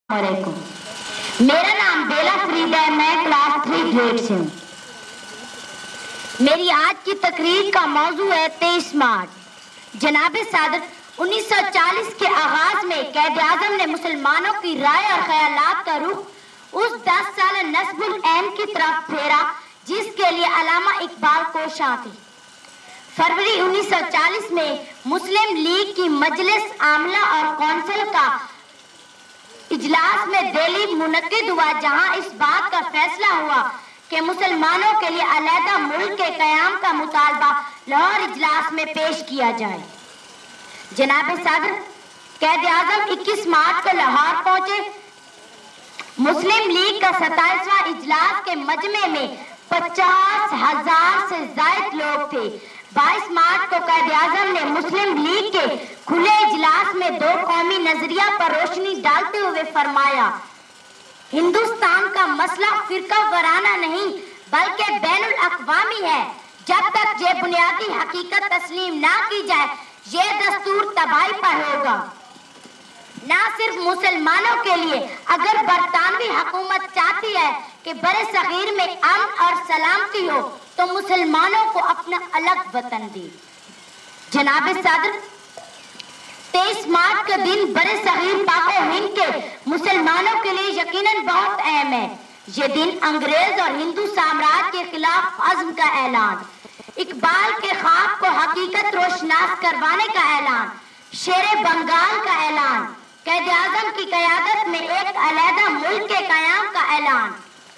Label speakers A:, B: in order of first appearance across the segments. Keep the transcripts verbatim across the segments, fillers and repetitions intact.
A: वालेकुम। मेरा नाम बेला फरीद है, मैं क्लास थ्री ग्रेड से हूँ। मेरी आज की तकरीर का मौजू है तेईस मार्च। जनाब सादत उन्नीस सौ चालीस के आगाज में कैद आजम ने मुसलमानों की राय और ख्यालात का रुख उस दस साल नस्बुल ऐन की तरफ फेरा जिसके लिए अलामा इकबाल कोशां थी। फरवरी उन्नीस सौ चालीस में मुस्लिम लीग की मजलिस आमला और कौंसिल का इजलास में दिल्ली मुनक्किद हुआ, जहां इस बात का फैसला हुआ कि मुसलमानों के लिए अलहदा मुल्क के कयाम का मुतालबा लाहौर इजलास में पेश किया जाए। जनाब सदर कैद आजम इक्कीस मार्च को लाहौर पहुंचे। मुस्लिम लीग का सत्ताईसवां इजलास के मजमे में पचास हजार से ज्यादा लोग थे। बाईस मार्च को कैद आजम ने मुस्लिम लीग के खुले इजलास में दो कौमी नजरिया पर रोशनी डालते हुए फरमाया, हिंदुस्तान का मसला फिरका वराना नहीं बल्कि बैनुल अक़वामी है। जब तक ये बुनियादी हकीकत तस्लीम ना की जाए ये दस्तूर तबाही पर होगा। ना सिर्फ मुसलमानों के लिए, अगर बरतानवी हुकूमत चाहती है कि बड़े सगीर में अमन और सलामती हो तो मुसलमानों को अपना अलग वतन दे। जनाब सदर तेईस मार्च का दिन बड़े सगीर पाको हिंद के मुसलमानों के लिए यकीनन बहुत अहम है। ये दिन अंग्रेज और हिंदू साम्राज्य के खिलाफ अज़्म का ऐलान, इकबाल के ख्वाब को हकीकत रोशनास करवाने का ऐलान, शेरे बंगाल का ऐलान, कैद आजम की क़यादत में एक अलहदा मुल्क के कयाम का ऐलान।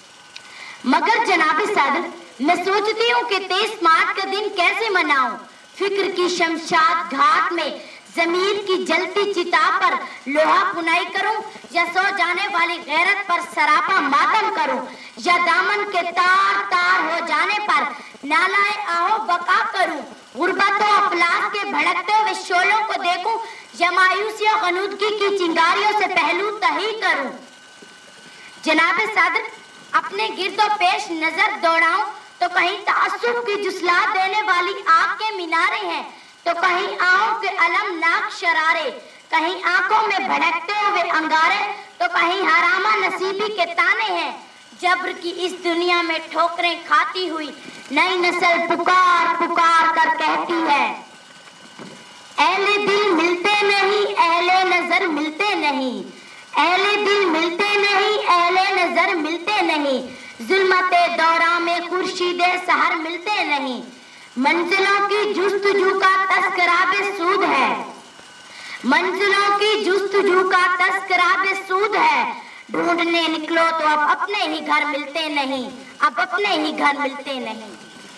A: मगर जनाब सदर मैं सोचती हूँ कि तेईस मार्च का दिन कैसे मनाऊं। फिक्र की शमशाद घाट में जमीर की जलती चिता पर लोहा पुनाई करूं, या सो जाने वाली गैरत पर सरापा मातम करूं, या दामन के तार तार हो जाने पर नालाए आहो बका करूं, गुर्बत और अफलास के भड़कते हुए शोलों को देखूं, या मायूसी और गनूदगी की चिंगारियों से पहलू तही करूं। जनाब सदर अपने गिरदो पेश नजर दौड़ाऊं तो कहीं तासुब की जुसला देने वाली आग के मीनारे हैं, तो कहीं आहों के अलमनाक शरारे, कहीं आंखों में भड़कते हुए अंगारे, तो कहीं हरामा नसीबी के ताने हैं। जब्र की इस दुनिया में ठोकरें खाती हुई नई नस्ल पुकार पुकार कर कहती है, अहले दिल मिलते नहीं अहले नजर मिलते नहीं, अहले दिल मिलते नहीं अहले नजर मिलते नहीं, जुल्मते दौरा में खुर्शीदे सहर मिलते नहीं। मंजिलों की जुस्तजू का तस्करा बेसूद है, मंजिलों की जुस्तजू का तस्करा बेसूद है, ढूंढने निकलो तो अब अपने ही घर मिलते नहीं, अब अपने ही घर मिलते नहीं।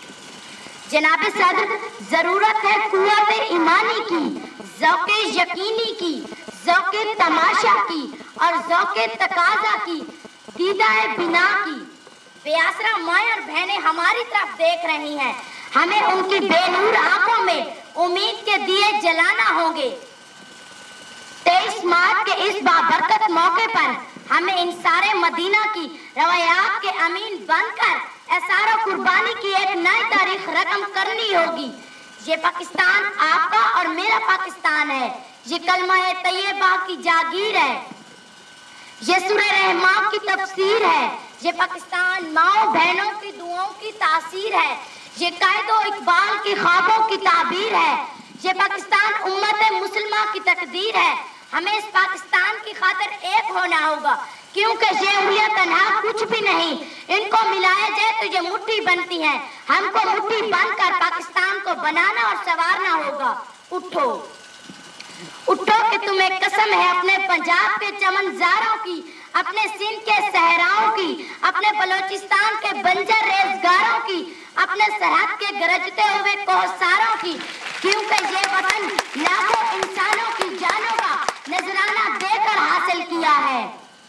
A: जनाब सदर जरूरत है कुव्वत ईमानी की, ज़ौक़े यकीनी की, ज़ौक़े तमाशा की और ज़ौक़े तकाज़ा की, दीदाए बिना की। बेआसरा माएं और बहनें हमारी तरफ देख रही हैं, हमें उनकी बेनूर आंखों में उम्मीद के दिए जलाना होंगे। तेईस मार्च के इस बाबरकत मौके पर हमें इन सारे मदीना की रवायात के अमीन बनकर एसारो कुर्बानी की एक नई तारीख रकम करनी होगी। ये पाकिस्तान आपका और मेरा पाकिस्तान है, ये कलमा-ए तैयबा की जागीर है, ये सूरह रहमान की तफसीर है, ये पाकिस्तान माओ बहनों की दुआओं की तासीर है, ये कायदो इकबाल की ख्वाबों की ताबीर है, ये पाकिस्तान उम्मत मुसलमा की तकदीर है। हमें इस पाकिस्तान की खातिर एक होना होगा, क्योंकि ये उंगलियां तन्हा कुछ भी नहीं, इनको मिलाया जाए तो ये मुट्ठी बनती हैं। हमको मुट्ठी बनकर पाकिस्तान को बनाना और संवारना होगा। उठो उठो कि तुम्हें कसम है अपने पंजाब के चमनजारों की, अपने सिंध के सहराओं की, अपने बलोचिस्तान के बंजर रेजगारों की, अपने सरहद के गरजते हुए कोहसारों की, क्योंकि ये वतन लाखों इंसानों की जानों का नजराना देकर हासिल किया है।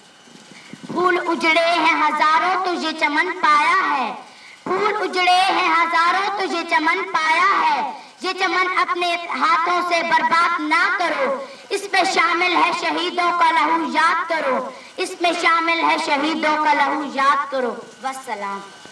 A: फूल उजड़े हैं हजारों तो ये चमन पाया है, फूल उजड़े हैं हजारों तो ये चमन पाया है, ये चमन अपने हाथों से बर्बाद ना करो, इसमें शामिल है शहीदों का लहू याद करो, इसमें शामिल है शहीदों का लहू याद करो। वस्सलाम।